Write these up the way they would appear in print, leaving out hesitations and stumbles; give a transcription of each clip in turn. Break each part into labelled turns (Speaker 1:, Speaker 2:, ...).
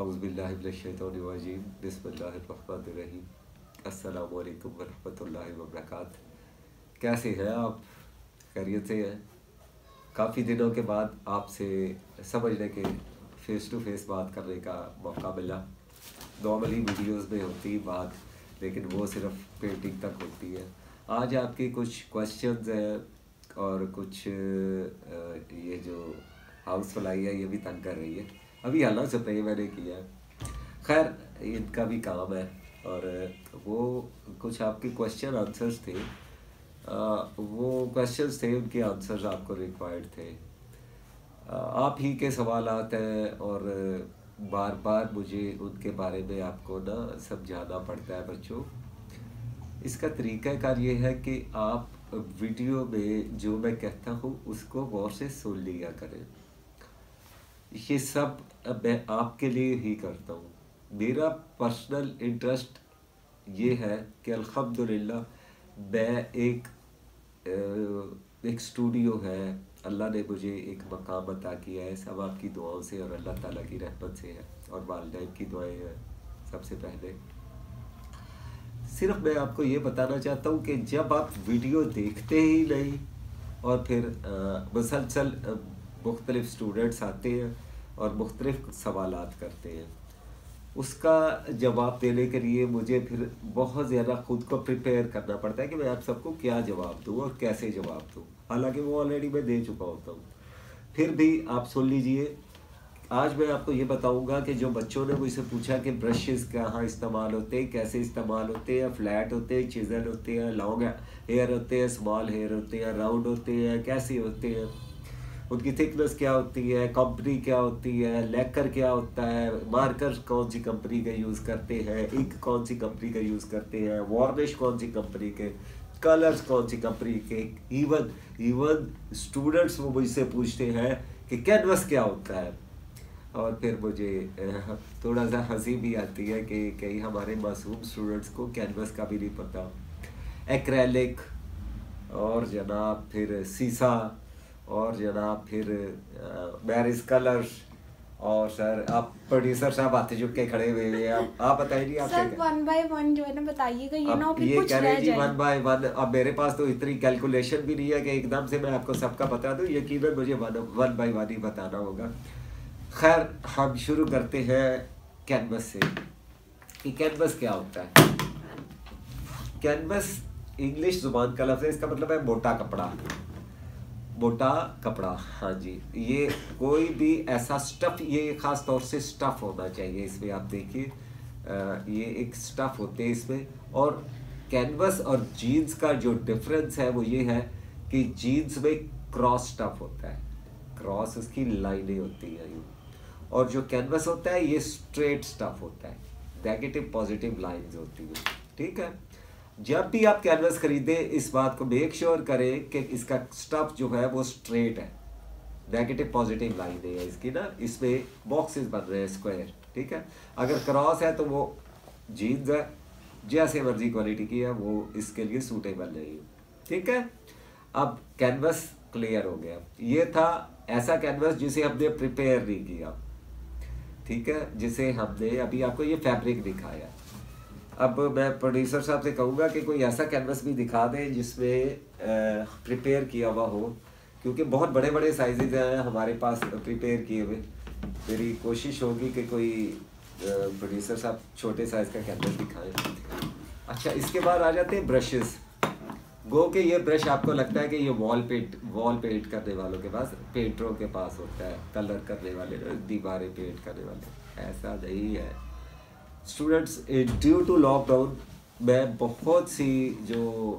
Speaker 1: औज़ुबिल्लाहि मिनश्शैतानिर्रजीम बिस्मिल्लाहिर्रहमानिर्रहीम अस्सलामु अलैकुम वरहमतुल्लाहि वबरकातुहू। कैसे हैं आप? खैरियत से हैं? काफ़ी दिनों के बाद आपसे समझने के फ़ेस टू फेस बात करने का मौका मिला। नॉर्मली वीडियोस में होती बात, लेकिन वो सिर्फ पेंटिंग तक होती है। आज आपके कुछ क्वेश्चंस हैं और कुछ ये जो हाउस फ्लाई है ये भी तंग कर रही है। अभी हालांकि स्प्रे मैंने किया है, खैर इनका भी काम है। और वो कुछ आपके क्वेश्चन आंसर्स थे, वो क्वेश्चंस थे, उनके आंसर्स आपको रिक्वायर्ड थे। आप ही के सवालात हैं और बार बार मुझे उनके बारे में आपको ना समझाना पड़ता है बच्चों। इसका तरीक़ाकार ये है कि आप वीडियो में जो मैं कहता हूँ उसको गौर से सुन लिया करें। ये सब मैं आपके लिए ही करता हूँ। मेरा पर्सनल इंटरेस्ट ये है कि अल्हम्दुलिल्लाह मैं एक स्टूडियो है, अल्लाह ने मुझे एक मकाम अता किया है, सब आपकी दुआओं से और अल्लाह ताला की रहमत से है और वालिदैन की दुआएं हैं सबसे पहले। सिर्फ मैं आपको ये बताना चाहता हूँ कि जब आप वीडियो देखते ही नहीं और फिर मुसलसल मुख्तलिफ स्टूडेंट्स आते हैं और मुख्तलिफ सवालात करते हैं, उसका जवाब देने के लिए मुझे फिर बहुत ज़्यादा ख़ुद को प्रिपेयर करना पड़ता है कि मैं आप सबको क्या जवाब दूँ और कैसे जवाब दूँ। हालांकि वो ऑलरेडी मैं दे चुका होता हूँ, फिर भी आप सुन लीजिए। आज मैं आपको ये बताऊंगा कि जो बच्चों ने मुझसे पूछा कि ब्रशेस कहाँ इस्तेमाल होते हैं, कैसे इस्तेमाल होते हैं, फ्लैट होते हैं, चिज़ल होते हैं, लॉन्ग हेयर होते हैं, स्मॉल हेयर होते हैं, राउंड होते हैं, कैसे होते हैं, उनकी थिकनेस क्या होती है, कंपनी क्या होती है, लेकर क्या होता है, मार्कर कौन सी कंपनी का यूज़ करते हैं, इंक कौन सी कंपनी का यूज़ करते हैं, वार्निश कौन सी कंपनी के, कलर्स कौन सी कंपनी के। इवन स्टूडेंट्स वो मुझसे पूछते हैं कि कैनवस क्या होता है। और फिर मुझे थोड़ा सा हंसी भी आती है कि कई हमारे मासूम स्टूडेंट्स को कैनवस का भी नहीं पता। एक्रेलिक और जनाब फिर सीसा और जनाब फिर मैरिज कलर्स। और सर आप प्रोड्यूसर साहब आते झुक के खड़े हुए हैं, आप बताइए नहीं। आप
Speaker 2: सर वन बाय वन जो है ना बताइएगा, ये ना फिर कुछ
Speaker 1: कह रहे
Speaker 2: रह
Speaker 1: जी
Speaker 2: जाए।
Speaker 1: One by one. अब मेरे पास तो इतनी कैलकुलेशन भी नहीं है कि एकदम से मैं आपको सबका बता दूं। यकीनन मुझे वन बाय वन ही बताना होगा। खैर हम शुरू करते हैं कैनवस से कि कैनवस क्या होता है। कैनवस इंग्लिश जुबान का लफ्ज़ है, इसका मतलब है मोटा कपड़ा। मोटा कपड़ा, हाँ जी। ये कोई भी ऐसा स्टफ़, ये ख़ास तौर से स्टफ़ होना चाहिए इसमें। आप देखिए ये एक स्टफ़ होते हैं इसमें। और कैनवस और जीन्स का जो डिफरेंस है वो ये है कि जीन्स में क्रॉस स्टफ़ होता है, क्रॉस उसकी लाइनें होती हैं यूँ, और जो कैनवस होता है ये स्ट्रेट स्टफ़ होता है, नेगेटिव पॉजिटिव लाइंस होती हैं। ठीक है, जब भी आप कैनवस खरीदें इस बात को मेक श्योर करें कि इसका स्टफ़ जो है वो स्ट्रेट है, नेगेटिव पॉजिटिव लाइनें है इसकी ना, इसमें बॉक्सेस बन रहे हैं स्क्वायर। ठीक है, अगर क्रॉस है तो वो जीन्स है, जैसे मर्जी क्वालिटी की है, वो इसके लिए सूटेबल नहीं है। ठीक है, अब कैनवस क्लियर हो गया। ये था ऐसा कैनवस जिसे हमने प्रिपेयर नहीं किया। ठीक है, जिसे हमने अभी आपको ये फैब्रिक दिखाया। अब मैं प्रोड्यूसर साहब से कहूँगा कि कोई ऐसा कैनवस भी दिखा दें जिसमें प्रिपेयर किया हुआ हो, क्योंकि बहुत बड़े बड़े साइजेस हैं हमारे पास प्रिपेयर किए हुए। मेरी कोशिश होगी कि कोई प्रोड्यूसर साहब छोटे साइज़ का कैनवस दिखाएं। अच्छा, इसके बाद आ जाते हैं ब्रशेस। गो के ये ब्रश आपको लगता है कि ये वॉल पेंट करने वालों के पास, पेंटरों के पास होता है, कलर करने वाले, दीवारें पेंट करने वाले। ऐसा नहीं है स्टूडेंट्स। ड्यू टू लॉकडाउन मैं बहुत सी जो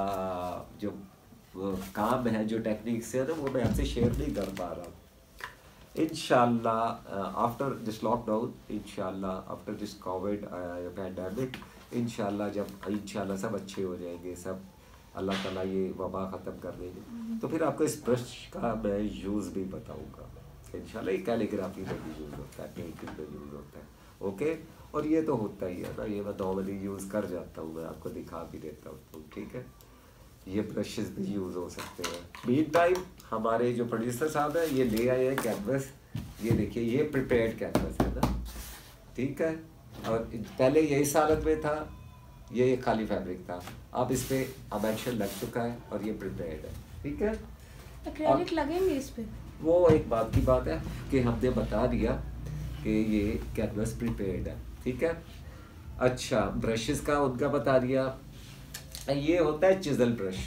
Speaker 1: काम है, जो टेक्निक्स है ना, वो मैं आपसे शेयर नहीं कर पा रहा। इंशाल्लाह आफ्टर दिस लॉकडाउन, इंशाल्लाह आफ्टर दिस कोविड पैंडेमिक, इंशाल्लाह जब इंशाल्लाह सब अच्छे हो जाएंगे, सब अल्लाह ताला ये वबा ख़त्म कर देंगे, तो फिर आपको इस ब्रश का मैं यूज़ भी बताऊंगा इंशाल्लाह। ये कैलीग्राफी में भी यूज़ होता है, पेंटिंग में यूज़ होता है। ओके, और ये तो होता ही है ना, ये मैं नॉर्मली यूज़ कर जाता हूँ, मैं आपको दिखा भी देता हूँ। ठीक है, ये ब्रशेस भी यूज़ हो सकते हैं। मीन टाइम हमारे जो प्रोड्यूसर साहब हैं ये ले आए हैं कैनवस। ये देखिए, ये प्रिपेयर्ड कैनवस है ना, ठीक है। और पहले यही हालत में था, ये खाली फैब्रिक था, अब इस पे अमेंशन लग चुका है और ये प्रिपेयर्ड है, ठीक है।
Speaker 2: एक्रेलिक लगेंगे इस पे?
Speaker 1: वो एक बात की बात है कि हमने बता दिया कि ये कैनवस प्रिपेयर्ड है, ठीक है। अच्छा, ब्रशेस का उनका बता दिया। ये होता है चिजल ब्रश।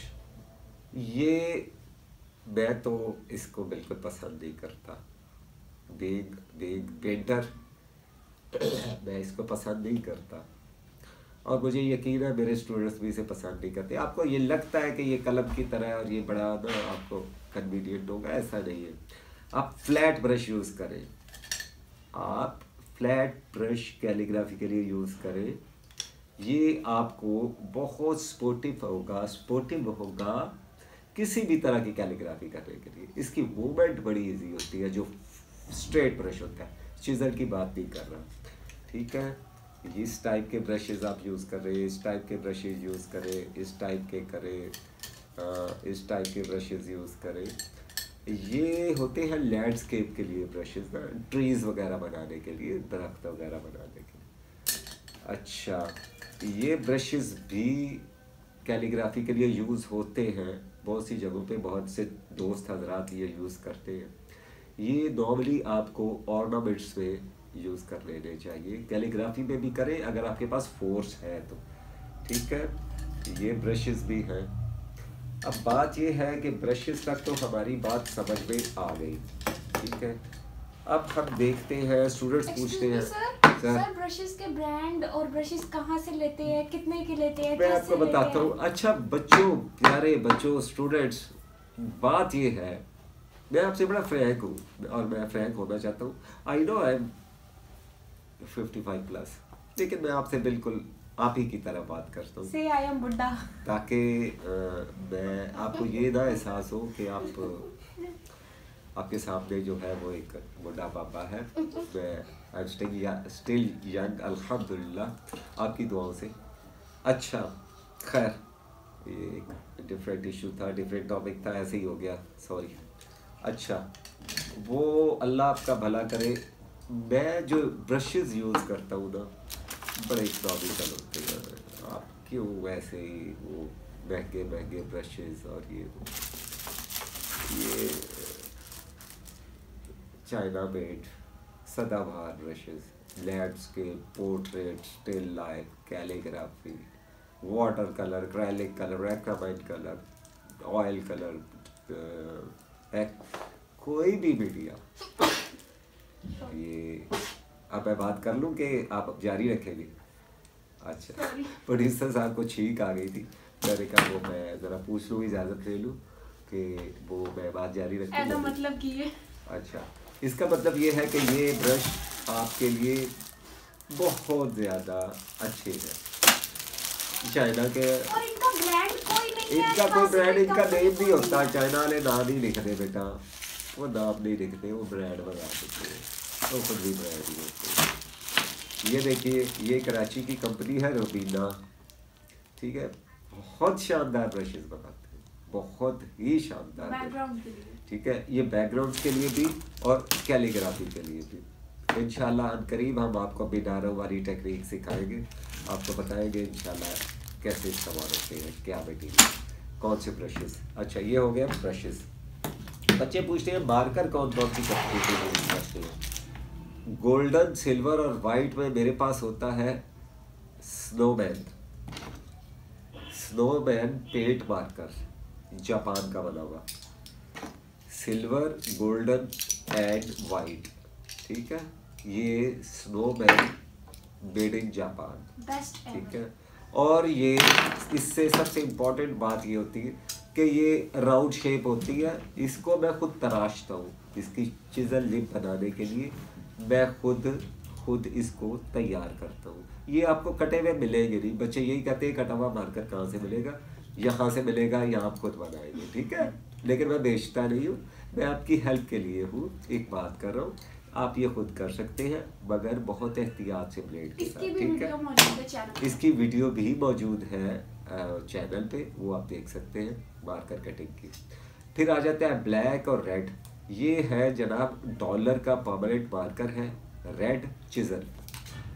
Speaker 1: ये मैं तो इसको बिल्कुल पसंद नहीं करता, बीइंग पेंटर मैं इसको पसंद नहीं करता, और मुझे यकीन है मेरे स्टूडेंट्स भी इसे पसंद नहीं करते। आपको ये लगता है कि ये कलम की तरह है और ये बड़ा ना आपको कन्वीनियंट होगा, ऐसा नहीं है। आप फ्लैट ब्रश यूज़ करें, आप फ्लैट ब्रश कैलीग्राफी के लिए यूज़ करें। ये आपको बहुत स्पोर्टिव होगा किसी भी तरह की कैलीग्राफी करने के लिए। इसकी मूवमेंट बड़ी इजी होती है, जो स्ट्रेट ब्रश होता है, चिज़ल की बात नहीं कर रहा, ठीक है। इस टाइप के ब्रशेज़ आप यूज़ करें, इस टाइप के ब्रशेज़ यूज़ करें, इस टाइप के करें, इस टाइप के ब्रशेज़ यूज़ करें। ये होते हैं लैंडस्केप के लिए ब्रशेज़ ना, ट्रीज़ वगैरह बनाने के लिए, दरख्त वगैरह बनाने के लिए। अच्छा, ये ब्रशेज़ भी कैलीग्राफी के लिए यूज़ होते हैं बहुत सी जगहों पे, बहुत से दोस्त हजरात ये यूज़ करते हैं। ये नॉर्मली आपको ऑर्नामेंट्स में यूज़ कर लेने चाहिए, कैलीग्राफी में भी करें अगर आपके पास फोर्स है तो, ठीक है। ये ब्रशेज़ भी हैं। अब बात ये है कि ब्रशेज़ तक तो हमारी बात समझ में आ गई, ठीक है। अब हम देखते हैं, स्टूडेंट्स पूछते हैं
Speaker 2: सर ब्रशेस के ब्रांड और ब्रशेस कहाँ से लेते हैं, कितने के लेते हैं,
Speaker 1: मैं आपको बताता हूँ। अच्छा बच्चों, प्यारे बच्चों, स्टूडेंट्स, बात ये है, मैं आपसे बड़ा फ्रैंक हूँ और मैं फ्रैंक होना चाहता हूँ। I know I am 55 plus, लेकिन मैं आपसे बिल्कुल आप ही की तरह बात करता हूँ,
Speaker 2: से आई एम बुड्ढा,
Speaker 1: ताकि मैं आपको ये ना एहसास हो कि आपके सामने जो है वो एक बुढ़ा पापा है। मैं आई एम स्टिल यंग अल्हम्दुलिल्लाह, आपकी दुआओं से। अच्छा खैर, ये एक डिफरेंट इशू था, डिफरेंट टॉपिक था, ऐसे ही हो गया, सॉरी। अच्छा, वो अल्लाह आपका भला करे। मैं जो ब्रशेज़ यूज़ करता हूँ ना, बड़े इकोनॉमिकल होते हैं। आप क्यों वैसे ही वो महंगे ब्रशेज़, और ये चाइना मेड सदाबहार brushes, landscape, portrait, still life, calligraphy, water colour, acrylic colour, Acramin colour, oil colour, कोई भी मीडिया। ये अब मैं बात कर लूँ कि आप जारी रखेंगे? अच्छा, प्रोड्यूसर साहब को छींक आ गई थी, मैंने कहा वो मैं ज़रा पूछ लूँ, इजाज़त ले लूँ कि वो मैं बात जारी रखूँ।
Speaker 2: ऐसा मतलब कि ये,
Speaker 1: अच्छा, इसका मतलब ये है कि ये ब्रश आपके लिए बहुत ज़्यादा अच्छे हैं, चाइना के।
Speaker 2: और इनका ब्रांड कोई नहीं है,
Speaker 1: इनका कोई ब्रांड, इनका नेम नहीं होता, चाइना वाले नाम ही लिखते बेटा, वो नाम नहीं लिखते, वो ब्रांड बना देते हैं, तो खुद भी ब्रांड ही होते हैं। ये देखिए, ये कराची की कंपनी है रूबीना, ठीक है, बहुत शानदार ब्रशेज़ बनाते हैं, बहुत ही शानदार,
Speaker 2: बैकग्राउंड के लिए,
Speaker 1: ठीक है। ये बैकग्राउंड के लिए भी और कैलीग्राफी के लिए भी। इंशाल्लाह अनकरीब हम आपको बिनारों वाली टेक्निक सिखाएंगे, आपको बताएंगे इंशाल्लाह कैसे इस्तेमाल होते हैं, क्या मटीरियल, कौन से ब्रशेज़। अच्छा, ये हो गया ब्रशेज़। बच्चे पूछते हैं मार्कर कौन कौन सी कंपनी के यूज़ करते हैं। गोल्डन, सिल्वर और वाइट में मेरे पास होता है स्नोमैन पेंट मार्कर, जापान का बना हुआ, सिल्वर, गोल्डन एंड वाइट, ठीक है। ये Snowman made in Japan,
Speaker 2: best,
Speaker 1: ठीक है। और ये इससे सबसे इम्पोर्टेंट बात ये होती है कि ये राउंड शेप होती है, इसको मैं खुद तराशता हूँ, इसकी चिज़ल लिप बनाने के लिए मैं खुद इसको तैयार करता हूँ। ये आपको कटे हुए मिलेंगे नहीं, बच्चे यही कहते हैं कटा हुआ मार्कर कहाँ से मिलेगा, यहाँ से मिलेगा, या आप खुद बनाएंगे, ठीक है। लेकिन मैं बेचता नहीं हूँ, मैं आपकी हेल्प के लिए हूँ, एक बात कर रहा हूँ, आप ये खुद कर सकते हैं, मगर बहुत एहतियात से ब्लेड के साथ, ठीक है। इसकी वीडियो भी मौजूद है चैनल पे, वो आप देख सकते हैं, मार्कर कटिंग की। फिर आ जाता है ब्लैक और रेड। ये है जनाब $1 का परमानेंट मार्कर है, रेड चिज़ल,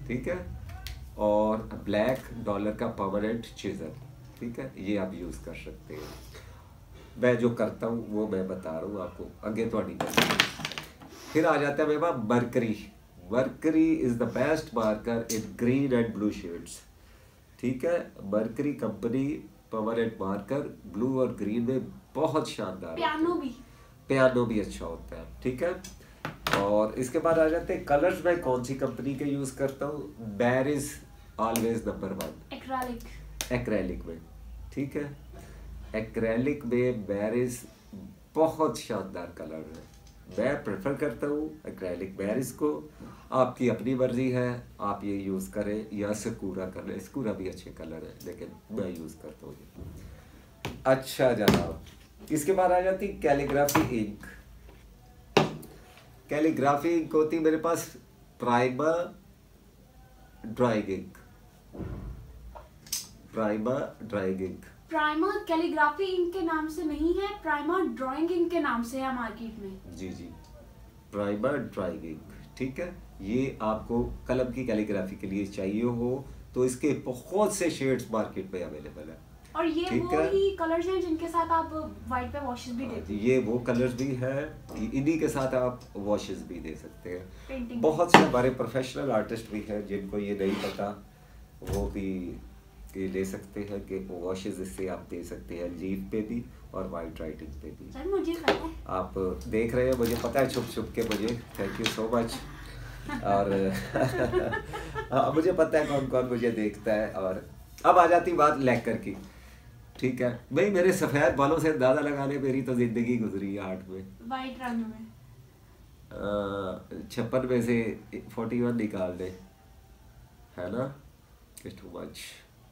Speaker 1: ठीक है, और ब्लैक डॉलर का परमानेंट चिजल, ठीक है, ये आप यूज़ कर सकते हैं। मैं जो करता हूँ वो मैं बता रहा हूँ आपको, आगे तो नहीं करता। फिर आ जाता है मेरे पास Mercury. Mercury is the best marker in green and blue shades, ठीक है। Mercury company permanent marker blue और ग्रीन में बहुत शानदार, पियानो भी अच्छा होता है, ठीक है। और इसके बाद आ जाते हैं कलर्स। मैं कौन सी कंपनी के यूज़ करता हूँ, बेरिस ऑलवेज नंबर 1 एक्रेलिक में, ठीक है। एक्रेलिक में बेरिस बहुत शानदार कलर है, मैं प्रेफर करता हूँ एक्रेलिक बेरिस को। आपकी अपनी मर्जी है, आप ये यूज़ करें या सकूरा कर लें, सकूरा भी अच्छे कलर है लेकिन मैं यूज़ करता हूँ ये। अच्छा जनाब, इसके बाद आ जाती कैलीग्राफी इंक। कैलीग्राफी इंक होती मेरे पास Primer drawing ink, Primer drawing ink.
Speaker 2: Primer calligraphy ink के नाम से नहीं है, प्राइमर ड्राइंग इंक के नाम से है मार्केट में।
Speaker 1: जी जी, प्राइमर ड्राइंग इंक, ठीक है। ये आपको कलम की कैलीग्राफी के लिए चाहिए हो तो इसके बहुत से शेड्स मार्केट में अवेलेबल है,
Speaker 2: और ये वो ही कलर्स हैं जिनके साथ आप व्हाइट पे वॉशेस भी देते हैं।
Speaker 1: ये वो कलर्स भी हैं, इन्हीं के साथ आप वॉशेस भी दे सकते हैं।
Speaker 2: पेंटिंग
Speaker 1: बहुत से हमारे प्रोफेशनल आर्टिस्ट भी हैं जिनको ये नहीं पता, वो भी ये ले सकते हैं कि वॉशेस इससे आप दे सकते हैं, लीफ पे भी और वाइट राइटिंग पे भी।
Speaker 2: सर मुझे पता है,
Speaker 1: आप देख रहे हैं, मुझे पता है छुप छुप के, मुझे थैंक यू सो मच। और हाँ, मुझे पता है कौन कौन मुझे देखता है। और अब आ जाती बात लैकर की, ठीक है भाई। मेरे सफ़ेद बालों से अंदाज़ा लगाने मेरी तो ज़िंदगी गुजरी है 8 में,
Speaker 2: वाइट रंग में
Speaker 1: 56 में से 41 निकाल दे, है ना, इट्स टू मच।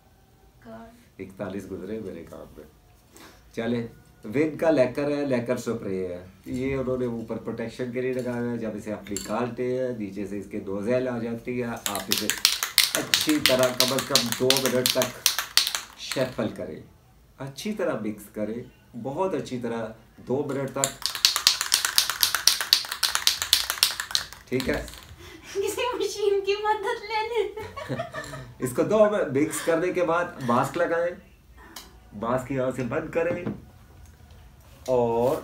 Speaker 1: 41 गुजरे मेरे काम में। चले, विन का लेकर है, लेकर स्प्रे है, ये उन्होंने ऊपर प्रोटेक्शन के लिए लगाया है। जब इसे आप निकालते हैं नीचे से इसके नोज़ेल आ जाती है, आप इसे अच्छी तरह कम से कम 2 मिनट तक शैफल करें, अच्छी तरह मिक्स करें, बहुत अच्छी तरह 2 मिनट तक, ठीक है।
Speaker 2: किसी मशीन की मदद लेने
Speaker 1: इसको 2 मिनट मिक्स करने के बाद मास्क लगाएं, मास्क यहाँ से बंद करें और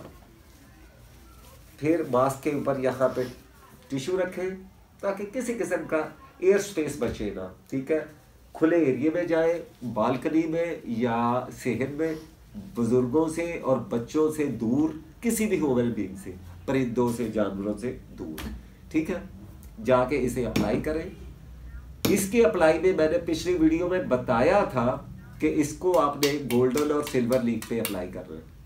Speaker 1: फिर मास्क के ऊपर यहाँ पे टिश्यू रखें ताकि किसी किस्म का एयर स्पेस बचे ना, ठीक है। खुले एरिया में जाए, बालकनी में या सेहन में, बुजुर्गों से और बच्चों से दूर, किसी भी ह्यूमन बीइंग से, परिंदों से, जानवरों से दूर, ठीक है, जाके इसे अप्लाई करें। इसके अप्लाई में मैंने पिछली वीडियो में बताया था कि इसको आपने गोल्डन और सिल्वर लीफ पे अप्लाई करना है।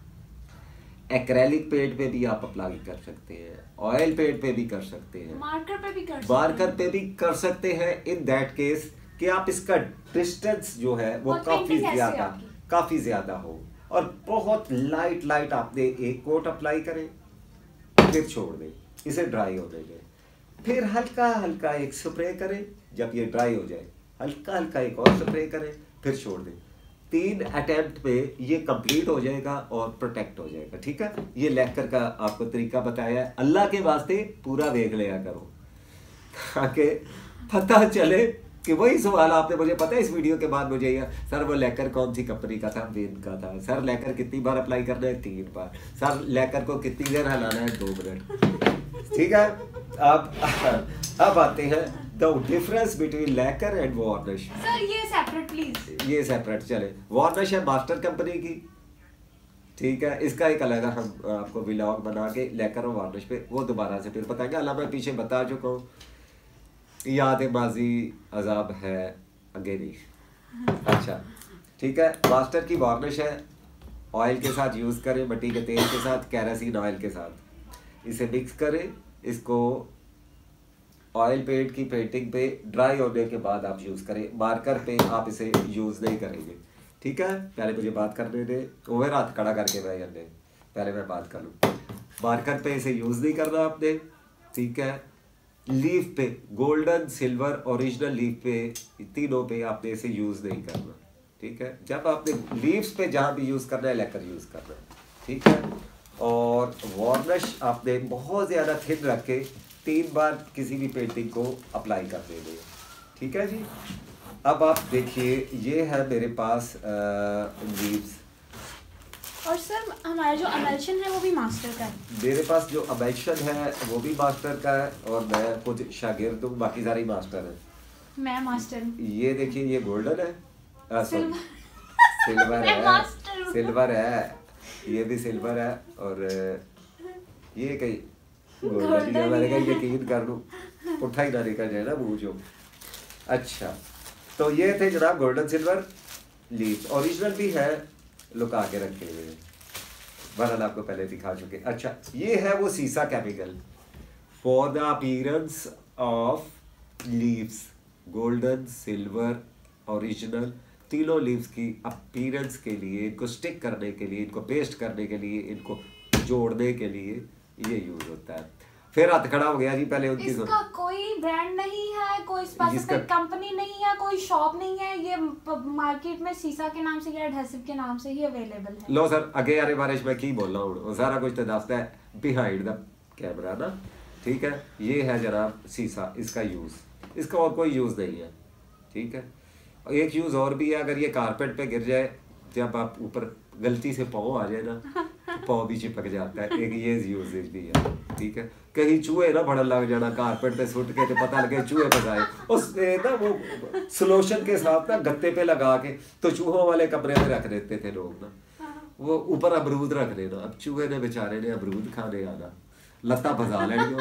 Speaker 1: एक्रेलिक पेंट पे भी आप अप्लाई कर सकते हैं, ऑयल पेंट पे भी कर सकते हैं,
Speaker 2: मार्कर पे भी
Speaker 1: कर सकते हैं। इन दैट केस कि आप इसका डिस्टेंस जो है वो काफी ज्यादा हो और बहुत लाइट आपने एक कोट अप्लाई करें, फिर छोड़ दें, इसे ड्राई होने दें, फिर हल्का हल्का एक स्प्रे करें। जब ये ड्राई हो जाए हल्का हल्का एक और स्प्रे करें, फिर छोड़ दें। 3 अटेम्प्ट में ये कंप्लीट हो जाएगा और प्रोटेक्ट हो जाएगा, ठीक है। ये लेकर का आपको तरीका बताया है, अल्लाह के वास्ते पूरा देख लिया करो ताकि पता चले कि वही सवाल आपने मुझे पता है इस वीडियो के बाद मुझे ये, सर वो लेकर कौन सी कंपनी का था, वेन का था। सर लेकर कितनी बार अप्लाई करना है, 3 बार। सर लेकर को कितनी देर हिलाना है, 2 मिनट, ठीक है। अब आते हैं the difference between lacquer and varnish.
Speaker 2: Sir ये सेपरेट प्लीज,
Speaker 1: ये सेपरेट चले। वार्निश है मास्टर कंपनी की, ठीक है। इसका एक अलग हम आपको व्लॉग बना के लेकर और वार्निश पे वो दोबारा से फिर बताएंगे। अल्लाह मैं पीछे बता चुका हूँ, याद माजी अजाब है आगे नहीं। अच्छा ठीक है, मास्टर की वार्निश है, ऑयल के साथ यूज़ करें, मिट्टी के तेल के साथ, कैरासिन ऑयल के साथ इसे मिक्स करें। इसको ऑयल पेंट की पेंटिंग पे ड्राई होने के बाद आप यूज़ करें, मार्कर पे आप इसे यूज़ नहीं करेंगे, ठीक है। पहले मुझे बात करने दे, ओवर हाथ खड़ा करके मैं करने, पहले मैं बात कर लूँ। मार्कर पे इसे यूज़ नहीं करना आपने, ठीक है। लीफ पे गोल्डन, सिल्वर, ओरिजिनल लीफ पे, तीनों पे आपने इसे यूज़ नहीं करना, ठीक है। जब आपने लीव्स पे जहाँ भी यूज़ करना है लेकर यूज़ करना है, ठीक है। और वार्निश आपने बहुत ज़्यादा थिन रख के 3 बार किसी भी पेंटिंग को अप्लाई कर देंगे, ठीक है जी। अब आप देखिए ये है मेरे पास लीव्स।
Speaker 2: और सर हमारा जो अमल्शन है वो भी मास्टर का है।
Speaker 1: मेरे पास जो अमल्शन है वो भी मास्टर का है और मैं खुद शागिर्द हूँ, बाकी सारे मास्टर हैं।
Speaker 2: मैं मास्टर हूँ।
Speaker 1: ये देखिए ये गोल्डन है, सिल्वर
Speaker 2: मैं
Speaker 1: है,
Speaker 2: मास्टर हूँ।
Speaker 1: सिल्वर है, ये भी सिल्वर है और ये कहीं गोल्डन है। मैंने कहा यकीन कर लूँ उठा ही ना निकल जाए ना मुँह जो। अच्छा तो ये थे जनाब गोल्डन सिल्वर लीव्स। ओरिजिनल भी है, लुका के रखे हुए हैं, बहरहाल आपको पहले दिखा चुके। अच्छा ये है वो सीसा chemical for the appearance of leaves, golden silver original तीनों लीव्स की अपीयरेंस के लिए, इनको स्टिक करने के लिए, इनको पेस्ट करने के लिए, इनको जोड़ने के लिए ये यूज होता है। फिर हाथ खड़ा हो गया जी पहले उनकी।
Speaker 2: इसका कोई ब्रांड नहीं है, कोई स्पेसिफिक कंपनी नहीं है, कोई शॉप नहीं है, ये मार्केट में सीसा के नाम से या एडहेसिव के नाम से ही अवेलेबल है।
Speaker 1: लो सर अगे यारे बारे में की बोलना हूँ, सारा कुछ तो दसता है बिहाइंड द कैमरा ना, ठीक है। ये है जनाब सीसा, इसका यूज़, इसका और कोई यूज़ नहीं है, ठीक है। एक यूज़ और भी है, अगर ये कारपेट पे गिर जाए, जब आप ऊपर गलती से पाँव आ जाए ना तो पाँव भी चिपक जाता है, एक ये यूजेज भी है, ठीक है। कहीं चूहे ना भड़न लग जाना कारपेट पे सुट के, तो पता लगे चूहे फंसाए उसने ना, वो सोल्यूशन के साथ ना गत्ते पे लगा के तो चूहों वाले कमरे में रख देते थे लोग ना, वो ऊपर अमरूद रख देना। अब चूहे ने बेचारे ने अमरूद खाने आना, लत्ता फंसा लेंगे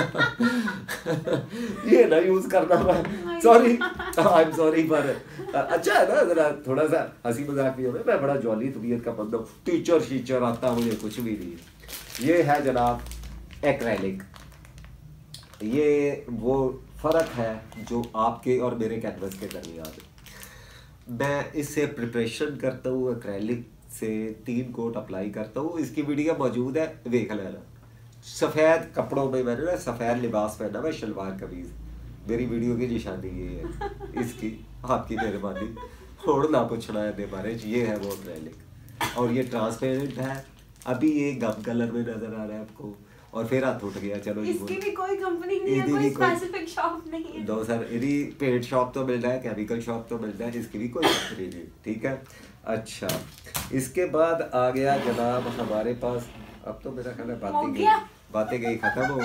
Speaker 1: ये ना यूज करना, सॉरी आई एम सॉरी पर अच्छा है ना, जरा थोड़ा सा हंसी मजाक भी हो। मैं बड़ा जॉली तबीयत का बंदा हूँ, टीचर शीचर आता मुझे कुछ भी नहीं है। ये है जनाब एक्रेलिक, ये वो फर्क है जो आपके और मेरे कैनवस के दरमियान। मैं इससे प्रिपरेशन करता हूँ, एक्रेलिक से 3 कोट अप्लाई करता हूँ, इसकी वीडियो मौजूद है, देख लेना। सफ़ेद कपड़ों में मैंने ना सफ़ेद लिबास पहना हुआ, शलवार कमीज, मेरी वीडियो की निशानी ये है, इसकी आपकी मेहरबानी और ना पूछना है बारे। ये है वो एक्रेलिक और ये ट्रांसपेरेंट है, अभी ये गम कलर में नजर आ रहा है आपको, और फिर हाथ उठ गया। चलो
Speaker 2: इसकी भी कोई कंपनी नहीं है, कोई स्पेसिफिक शॉप नहीं है।
Speaker 1: दो सर इधरी पेट शॉप तो मिल रहा है, केमिकल शॉप तो मिल रहा है, इसकी भी कोई कंपनी नहीं, ठीक है। अच्छा इसके बाद आ गया जनाब हमारे पास, अब तो मेरा ख्याल है बातें गई खत्म हो।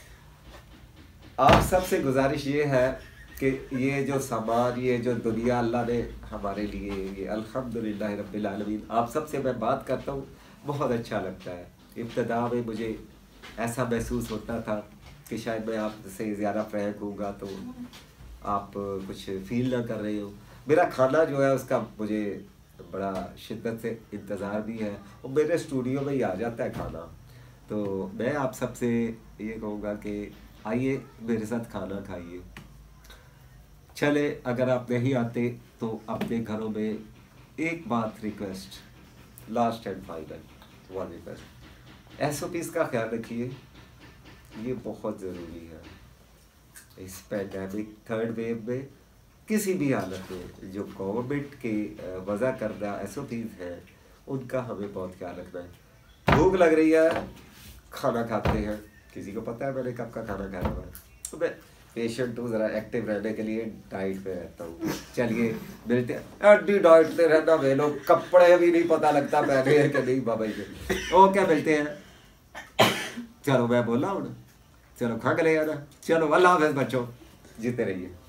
Speaker 1: आप सबसे गुजारिश ये है कि ये जो सामान, ये जो दुनिया अल्लाह ने हमारे लिए, ये अल्हम्दुलिल्लाह रब्बिल आलमीन, आप सबसे मैं बात करता हूँ, बहुत अच्छा लगता है। इब्तिदा में मुझे ऐसा महसूस होता था कि शायद मैं आपसे ज़्यादा फ्रैंक होऊंगा तो आप कुछ फील ना कर रहे हो। मेरा खाना जो है उसका मुझे बड़ा शिद्दत से इंतज़ार भी है, और मेरे स्टूडियो में ही आ जाता है खाना। तो मैं आप सबसे ये कहूँगा कि आइए मेरे साथ खाना खाइए। चले अगर आप नहीं आते तो अपने घरों में एक बात request, last and final one request, SOPs का ख्याल रखिए, ये बहुत ज़रूरी है इस पैंडेमिक थर्ड वेव में। किसी भी हालत में जो गवर्नमेंट के वज़ा करदा SOPs हैं उनका हमें बहुत ख्याल रखना है। भूख लग रही है, खाना खाते हैं, किसी को पता है मैंने कब का खाना खाया हुआ है, तो मैं पेशेंट हूँ, ज़रा एक्टिव रहने के लिए डाइट पे रहता हूँ। चलिए मिलते हैं, एडी डाइट पे रहना वे लोग, कपड़े भी नहीं पता लगता पहने हैं कि नहीं बाबा जी। ओके मिलते हैं, चलो मैं बोला हूँ ना, चलो खा के ले आना, चलो अल्लाह हाफ़िज़ बच्चों, जीते रहिए।